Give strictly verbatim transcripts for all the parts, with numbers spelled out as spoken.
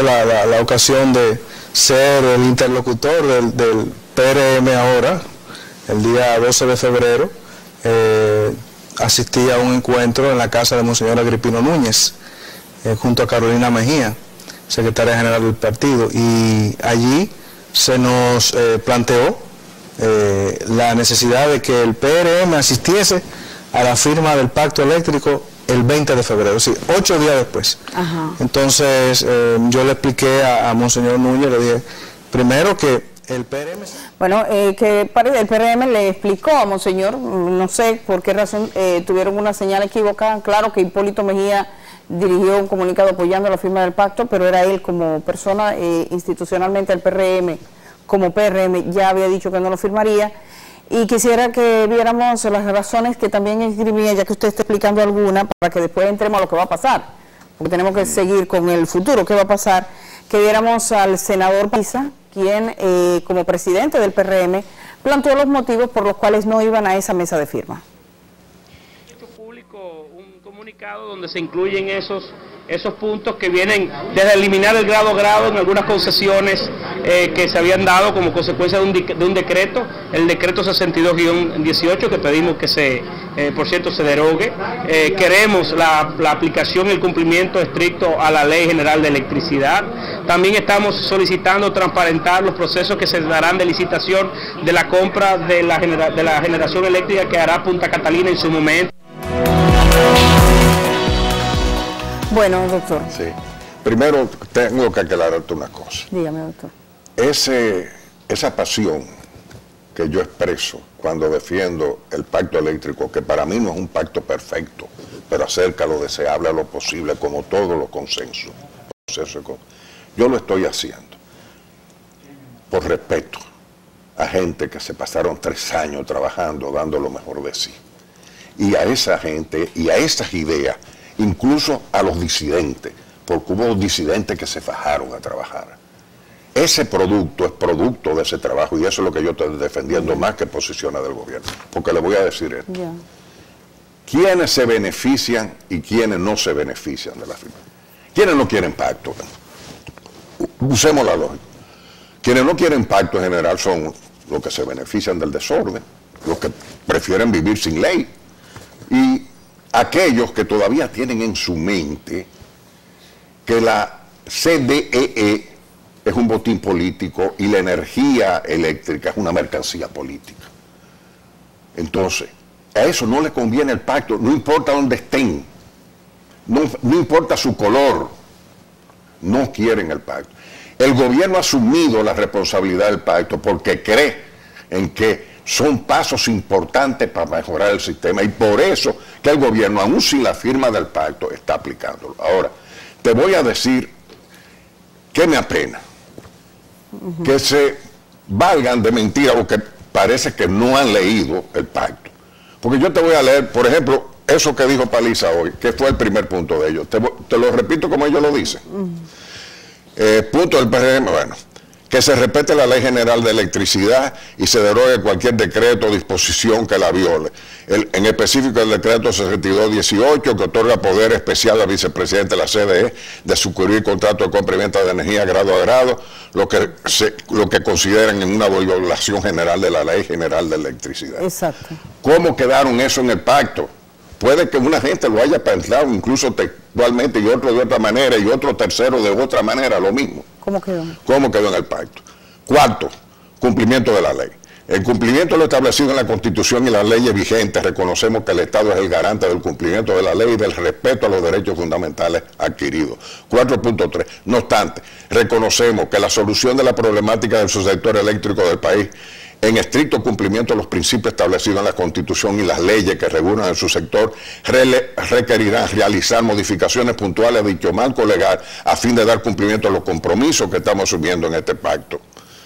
la, la, la ocasión de ser el interlocutor del, del P R M ahora, el día doce de febrero, eh, asistí a un encuentro en la casa de Monseñor Agripino Núñez, eh, junto a Carolina Mejía, secretaria general del partido, y allí se nos eh, planteó eh, la necesidad de que el P R M asistiese a la firma del pacto eléctrico el veinte de febrero, es decir, ocho días después. Ajá. Entonces eh, yo le expliqué a, a Monseñor Núñez, le dije, primero que el P R M... Bueno, eh, que el P R M le explicó a Monseñor, no sé por qué razón eh, tuvieron una señal equivocada. Claro que Hipólito Mejía dirigió un comunicado apoyando la firma del pacto, pero era él como persona eh, institucionalmente, el P R M, como P R M, ya había dicho que no lo firmaría. Y quisiera que viéramos las razones que también escribía, ya que usted está explicando alguna, para que después entremos a lo que va a pasar, porque tenemos que seguir con el futuro, qué va a pasar, que viéramos al senador Pisa, quien eh, como presidente del P R M planteó los motivos por los cuales no iban a esa mesa de firma. Hecho público un comunicado donde se incluyen esos esos puntos que vienen desde eliminar el grado grado en algunas concesiones eh, que se habían dado como consecuencia de un, de un decreto, el decreto sesenta y dos guión dieciocho, que pedimos que se, eh, por cierto, se derogue. Eh, queremos la, la aplicación y el cumplimiento estricto a la Ley General de Electricidad. También estamos solicitando transparentar los procesos que se darán de licitación de la compra de la, genera, de la generación eléctrica que hará Punta Catalina en su momento. Bueno, doctor. Sí. Primero tengo que aclararte una cosa. Dígame, doctor. Ese, esa pasión que yo expreso cuando defiendo el pacto eléctrico, que para mí no es un pacto perfecto, pero acerca lo deseable a lo posible, como todos los consensos. Yo lo estoy haciendo por respeto a gente que se pasaron tres años trabajando, dando lo mejor de sí. Y a esa gente y a esas ideas, incluso a los disidentes, porque hubo disidentes que se fajaron a trabajar. Ese producto es producto de ese trabajo, y eso es lo que yo estoy defendiendo, más que posiciones del gobierno. Porque le voy a decir esto. Yeah. ¿Quiénes se benefician y quiénes no se benefician de la firma? ¿Quiénes no quieren pacto? Usemos la lógica. Quienes no quieren pacto en general son los que se benefician del desorden, los que prefieren vivir sin ley, y aquellos que todavía tienen en su mente que la C D E E es un botín político y la energía eléctrica es una mercancía política. Entonces, a eso no le conviene el pacto, no importa dónde estén, no, no importa su color, no quieren el pacto. El gobierno ha asumido la responsabilidad del pacto porque cree en que son pasos importantes para mejorar el sistema, y por eso que el gobierno, aún sin la firma del pacto, está aplicándolo. Ahora, te voy a decir que me apena uh-huh. que se valgan de mentira o que parece que no han leído el pacto. Porque yo te voy a leer, por ejemplo, eso que dijo Paliza hoy, que fue el primer punto de ellos. Te, te lo repito como ellos lo dicen. Uh-huh. eh, punto del P R M, bueno, que se respete la Ley General de Electricidad y se derogue cualquier decreto o disposición que la viole. El, en específico el decreto sesenta y dos dieciocho, que otorga poder especial al vicepresidente de la C D E de suscribir contrato de compra y venta de energía grado a grado, lo que, se, lo que consideran en una violación general de la Ley General de Electricidad. Exacto. ¿Cómo quedaron eso en el pacto? Puede que una gente lo haya pensado incluso textualmente y otro de otra manera y otro tercero de otra manera, lo mismo. ¿Cómo quedó? ¿Cómo quedó en el pacto? Cuarto, cumplimiento de la ley. El cumplimiento de lo establecido en la Constitución y las leyes vigentes. Reconocemos que el Estado es el garante del cumplimiento de la ley y del respeto a los derechos fundamentales adquiridos. cuatro punto tres. No obstante, reconocemos que la solución de la problemática del subsector eléctrico del país, en estricto cumplimiento de los principios establecidos en la Constitución y las leyes que regulan en su sector, requerirán realizar modificaciones puntuales a dicho marco legal a fin de dar cumplimiento a los compromisos que estamos asumiendo en este pacto.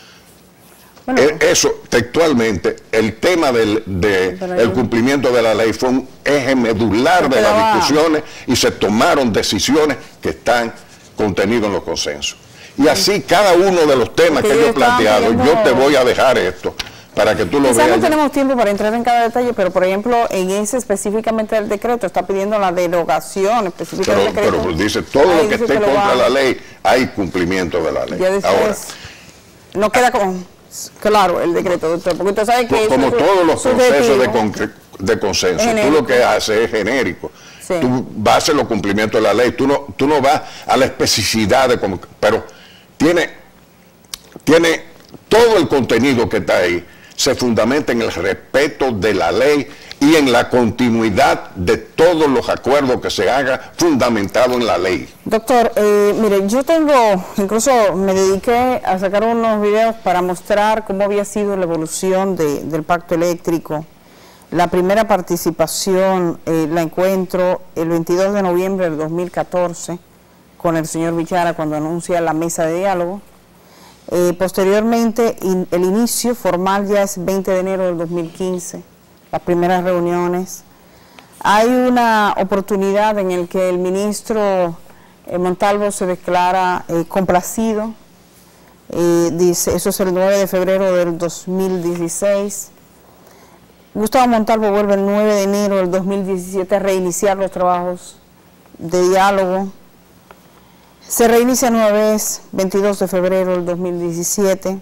Bueno, eso, textualmente, el tema del de el cumplimiento de la ley fue un eje medular de las discusiones y se tomaron decisiones que están contenidos en los consensos. Y así cada uno de los temas que yo he planteado, yo te voy a dejar esto para que tú lo Quizás veas. no tenemos tiempo para entrar en cada detalle, pero por ejemplo, en ese específicamente del decreto, está pidiendo la derogación específica Pero, del decreto. pero dice, todo Ahí lo que dice esté lo contra va- la ley, hay cumplimiento de la ley. Ya después, Ahora, no queda como claro el decreto, doctor, porque usted sabe que como eso es todos los subjetivo. procesos de, concre- de consenso, tú Genérico. lo que haces es genérico. Sí. Tú vas a hacer los cumplimientos de la ley, tú no, tú no vas a la especificidad de cómo, pero tiene, tiene todo el contenido que está ahí, se fundamenta en el respeto de la ley y en la continuidad de todos los acuerdos que se haga fundamentado en la ley. Doctor, eh, mire, yo tengo, incluso me dediqué a sacar unos videos para mostrar cómo había sido la evolución de, del pacto eléctrico. La primera participación eh, la encuentro el veintidós de noviembre del dos mil catorce con el señor Bichara cuando anuncia la mesa de diálogo. Eh, posteriormente, in, el inicio formal ya es veinte de enero del dos mil quince, las primeras reuniones. Hay una oportunidad en la que el ministro eh, Montalvo se declara eh, complacido, eh, dice, eso es el nueve de febrero del dos mil dieciséis. Gustavo Montalvo vuelve el nueve de enero del dos mil diecisiete a reiniciar los trabajos de diálogo. Se reinicia nueva vez, veintidós de febrero del dos mil diecisiete.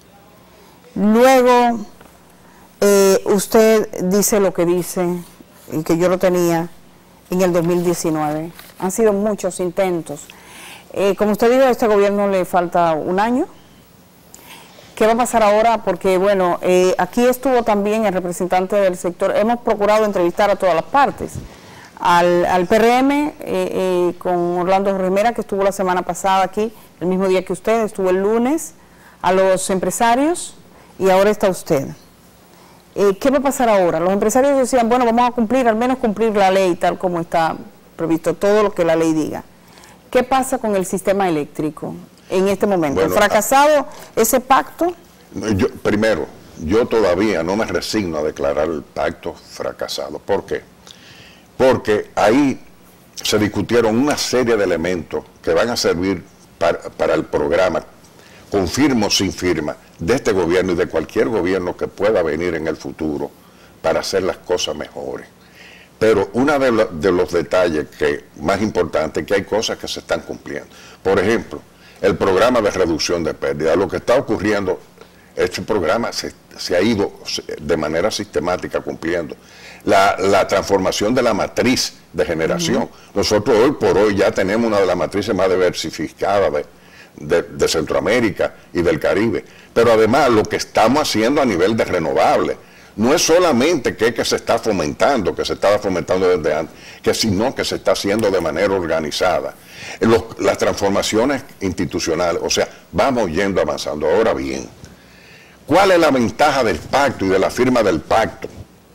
Luego, eh, usted dice lo que dice, y que yo lo tenía, en el dos mil diecinueve. Han sido muchos intentos. Eh, como usted dijo, a este gobierno le falta un año. ¿Qué va a pasar ahora? Porque, bueno, eh, aquí estuvo también el representante del sector. Hemos procurado entrevistar a todas las partes. Al, al P R M, eh, eh, con Orlando Remera, que estuvo la semana pasada aquí, el mismo día que usted, estuvo el lunes, a los empresarios, y ahora está usted. Eh, ¿Qué va a pasar ahora? Los empresarios decían, bueno, vamos a cumplir, al menos cumplir la ley, tal como está previsto, todo lo que la ley diga. ¿Qué pasa con el sistema eléctrico en este momento? Bueno, ¿Fracasado ese pacto? Yo, primero, yo todavía no me resigno a declarar el pacto fracasado. ¿Por qué? Porque ahí se discutieron una serie de elementos que van a servir para, para el programa, con firma o sin firma, de este gobierno y de cualquier gobierno que pueda venir en el futuro para hacer las cosas mejores. Pero uno de, lo, de los detalles que más importantes es que hay cosas que se están cumpliendo. Por ejemplo, el programa de reducción de pérdidas. Lo que está ocurriendo, este programa se, se ha ido de manera sistemática cumpliendo. La, la transformación de la matriz de generación. Uh-huh. Nosotros hoy por hoy ya tenemos una de las matrices más diversificadas de, de, de Centroamérica y del Caribe. Pero además lo que estamos haciendo a nivel de renovables, no es solamente que, que se está fomentando, que se estaba fomentando desde antes, que sino que se está haciendo de manera organizada. Los, las transformaciones institucionales, o sea, vamos yendo avanzando. Ahora bien, ¿cuál es la ventaja del pacto y de la firma del pacto?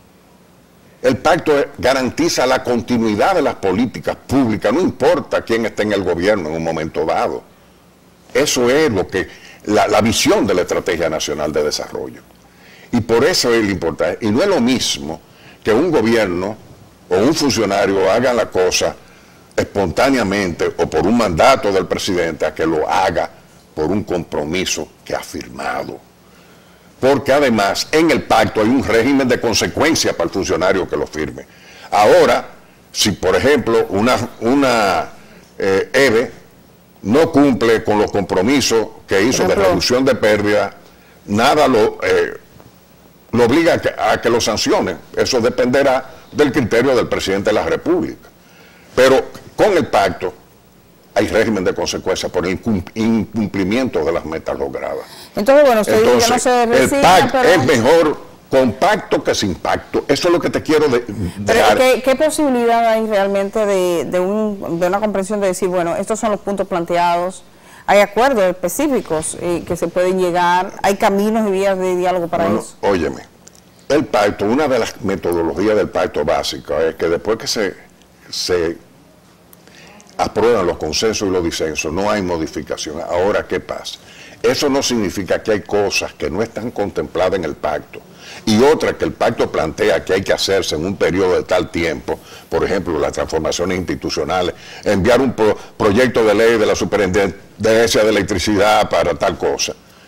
El pacto garantiza la continuidad de las políticas públicas, no importa quién esté en el gobierno en un momento dado. Eso es lo que, la, la visión de la Estrategia Nacional de Desarrollo. Y por eso es lo importante. Y no es lo mismo que un gobierno o un funcionario haga la cosa espontáneamente o por un mandato del presidente a que lo haga por un compromiso que ha firmado. Porque además en el pacto hay un régimen de consecuencia para el funcionario que lo firme. Ahora, si por ejemplo una, una eh, E B E no cumple con los compromisos que hizo de reducción de pérdida, nada lo, eh, lo obliga a que, a que lo sancione. Eso dependerá del criterio del presidente de la República. Pero con el pacto hay régimen de consecuencia por el incumplimiento de las metas logradas. Entonces, bueno, usted Entonces, dice que no se resigna, el pacto pero... es mejor con pacto que sin pacto. Eso es lo que te quiero de, dejar. Pero, ¿qué, ¿qué posibilidad hay realmente de, de, un, de una comprensión de decir, bueno, estos son los puntos planteados, hay acuerdos específicos eh, que se pueden llegar, hay caminos y vías de diálogo para bueno, eso? Óyeme, el pacto, una de las metodologías del pacto básica es que después que se, se aprueban los consensos y los disensos, no hay modificación. Ahora, ¿qué pasa? Eso no significa que hay cosas que no están contempladas en el pacto y otras que el pacto plantea que hay que hacerse en un periodo de tal tiempo, por ejemplo, las transformaciones institucionales, enviar un pro proyecto de ley de la Superintendencia de Electricidad para tal cosa.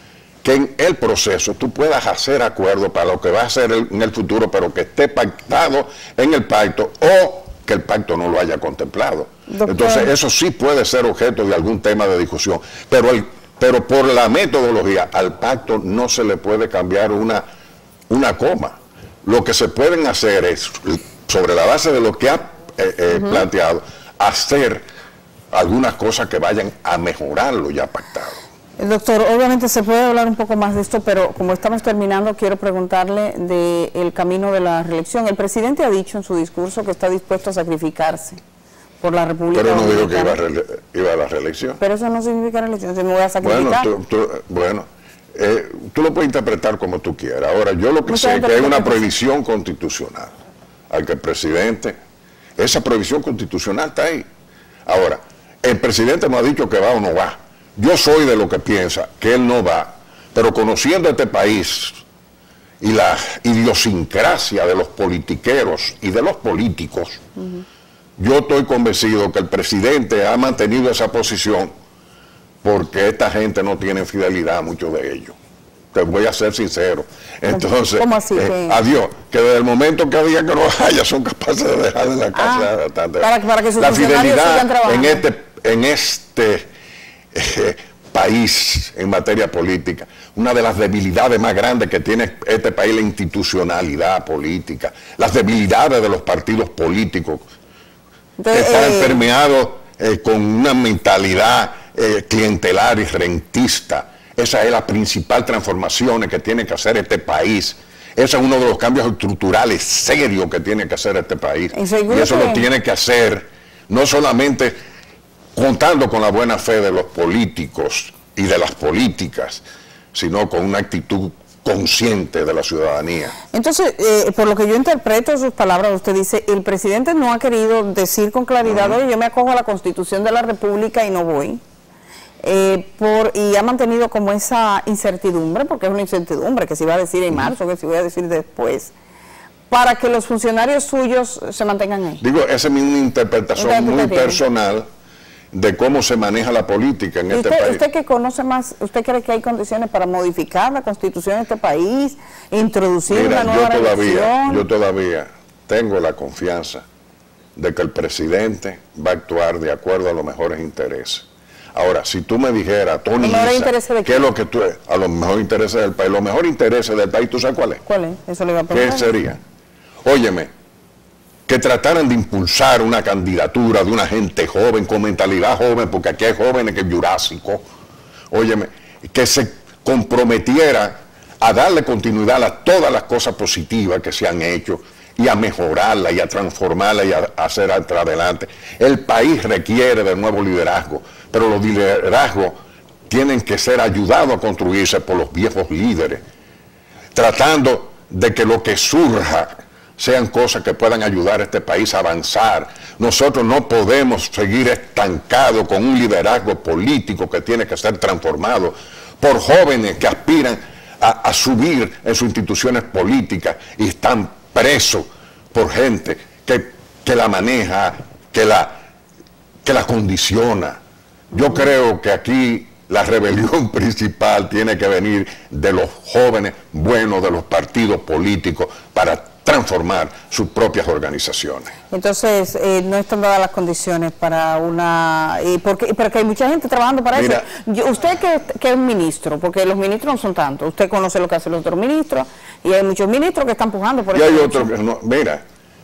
que en el proceso tú puedas hacer acuerdos para lo que va a hacer el, en el futuro, pero que esté pactado en el pacto o que el pacto no lo haya contemplado. Doctor. Entonces eso sí puede ser objeto de algún tema de discusión, pero, el, pero por la metodología al pacto no se le puede cambiar una, una coma. Lo que se pueden hacer es, sobre la base de lo que ha eh, eh, uh-huh. planteado, hacer algunas cosas que vayan a mejorar lo ya pactado. Doctor, obviamente se puede hablar un poco más de esto, pero como estamos terminando, quiero preguntarle del camino de la reelección. El presidente ha dicho en su discurso que está dispuesto a sacrificarse por la República Pero no Dominicana. dijo que iba a, re, iba a la reelección. Pero eso no significa reelección, se me voy a sacrificar. Bueno, tú, tú, bueno eh, tú lo puedes interpretar como tú quieras. Ahora, yo lo que Mucha sé es que hay una prohibición constitucional al que el presidente, esa prohibición constitucional está ahí. Ahora, el presidente no ha dicho que va o no va. Yo soy de lo que piensa que él no va, pero conociendo este país y la idiosincrasia de los politiqueros y de los políticos, uh-huh. yo estoy convencido que el presidente ha mantenido esa posición porque esta gente no tiene fidelidad a muchos de ellos. Te voy a ser sincero. Entonces, ¿Cómo así? Eh, adiós, que desde el momento que había que lo haya son capaces de dejar de la casa. Ah, bastante. Para, para que sus la fidelidad sigan trabajando. en este, en este Eh, país en materia política, una de las debilidades más grandes que tiene este país, la institucionalidad política, las debilidades de los partidos políticos, Entonces, que están eh, permeados eh, con una mentalidad eh, clientelar y rentista. Esa es la principal transformación que tiene que hacer este país. Ese es uno de los cambios estructurales serios que tiene que hacer este país. Y eso que... lo tiene que hacer no solamente contando con la buena fe de los políticos y de las políticas, sino con una actitud consciente de la ciudadanía. Entonces, eh, por lo que yo interpreto de sus palabras, usted dice, el presidente no ha querido decir con claridad, uh-huh. oye, yo me acojo a la Constitución de la República y no voy, eh, por, y ha mantenido como esa incertidumbre, porque es una incertidumbre, que si va a decir en uh-huh. marzo, que si voy a decir después, para que los funcionarios suyos se mantengan ahí. Digo, esa es una interpretación muy personal de cómo se maneja la política en este usted, país. ¿Usted que conoce más, usted cree que hay condiciones para modificar la Constitución de este país, introducir Mira, una nueva yo todavía, reelección? yo todavía tengo la confianza de que el presidente va a actuar de acuerdo a los mejores intereses. Ahora, si tú me dijeras, Tony, Isa, ¿qué es lo que tú es? A los mejores intereses del país. Los mejores intereses del país, ¿tú sabes cuál es? ¿Cuál es? Eso le iba a preguntar. ¿Qué sería? Óyeme, que trataran de impulsar una candidatura de una gente joven, con mentalidad joven, porque aquí hay jóvenes que es jurásico, óyeme, que se comprometiera a darle continuidad a todas las cosas positivas que se han hecho y a mejorarla y a transformarla y a, a hacer hacia adelante. El país requiere de nuevo liderazgo, pero los liderazgos tienen que ser ayudados a construirse por los viejos líderes, tratando de que lo que surja sean cosas que puedan ayudar a este país a avanzar. Nosotros no podemos seguir estancados con un liderazgo político que tiene que ser transformado por jóvenes que aspiran a, a subir en sus instituciones políticas y están presos por gente que, que la maneja, que la, que la condiciona. Yo creo que aquí la rebelión principal tiene que venir de los jóvenes buenos de los partidos políticos para transformar sus propias organizaciones. Entonces, eh, no están dadas las condiciones para una... Eh, porque, porque hay mucha gente trabajando para Mira, eso. Yo, usted que, que es ministro, porque los ministros no son tantos, usted conoce lo que hacen los otros ministros, y hay muchos ministros que están pujando por eso. Y hay otros que no... Mira,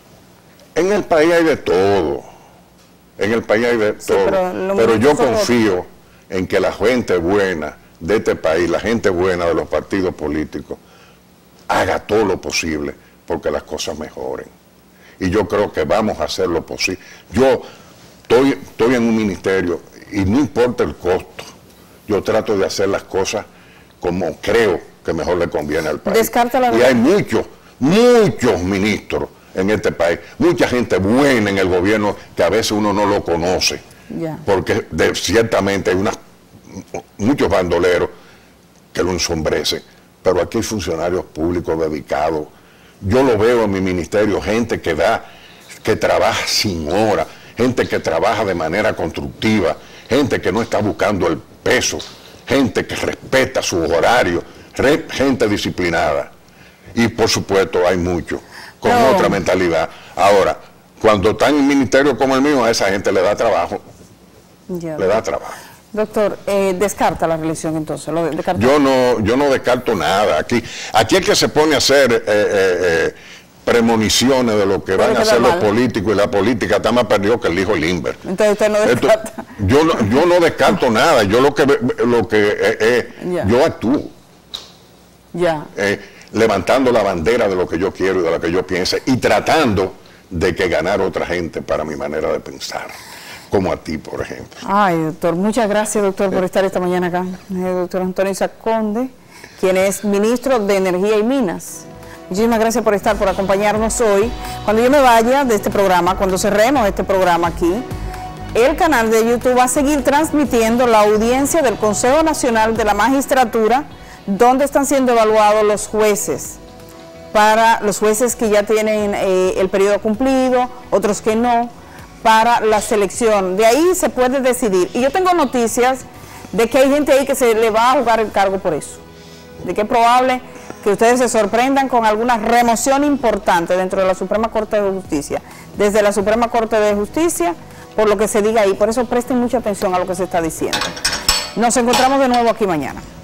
en el país hay de todo, en el país hay de sí, todo, pero, pero yo confío en que la gente buena de este país, la gente buena de los partidos políticos, haga todo lo posible porque las cosas mejoren. Y yo creo que vamos a hacer lo posible. Yo estoy, estoy en un ministerio y no importa el costo, yo trato de hacer las cosas como creo que mejor le conviene al país. Descarta la y hay muchos, muchos ministros en este país, mucha gente buena en el gobierno que a veces uno no lo conoce, yeah. porque de, ciertamente hay unas, muchos bandoleros que lo ensombrecen, pero aquí hay funcionarios públicos dedicados. Yo lo veo en mi ministerio, gente que da, que trabaja sin hora, gente que trabaja de manera constructiva, gente que no está buscando el peso, gente que respeta sus horarios, re, gente disciplinada. Y por supuesto hay muchos con no. otra mentalidad. Ahora, cuando está en un ministerio como el mío, a esa gente le da trabajo. Ya. Le da trabajo. Doctor, eh, ¿descarta la reelección entonces? ¿Lo de, yo no yo no descarto nada. Aquí aquí el que se pone a hacer eh, eh, eh, premoniciones de lo que van a hacer los políticos, y la política está más perdido que el hijo Limber. Entonces usted no descarta. Esto, yo, no, yo no descarto nada. Yo lo que, lo que eh, eh, yo actúo. Ya. Eh, levantando la bandera de lo que yo quiero y de lo que yo piense, y tratando de que ganar otra gente para mi manera de pensar, como a ti, por ejemplo. Ay, doctor, muchas gracias, doctor, por estar esta mañana acá. El doctor Antonio Isaac Conde, quien es ministro de Energía y Minas. Muchísimas gracias por estar, por acompañarnos hoy. Cuando yo me vaya de este programa, cuando cerremos este programa aquí, el canal de YouTube va a seguir transmitiendo la audiencia del Consejo Nacional de la Magistratura, donde están siendo evaluados los jueces, para los jueces que ya tienen eh, el periodo cumplido, otros que no, para la selección. De ahí se puede decidir. Y yo tengo noticias de que hay gente ahí que se le va a jugar el cargo por eso. De que es probable que ustedes se sorprendan con alguna remoción importante dentro de la Suprema Corte de Justicia, desde la Suprema Corte de Justicia, por lo que se diga ahí. Por eso presten mucha atención a lo que se está diciendo. Nos encontramos de nuevo aquí mañana.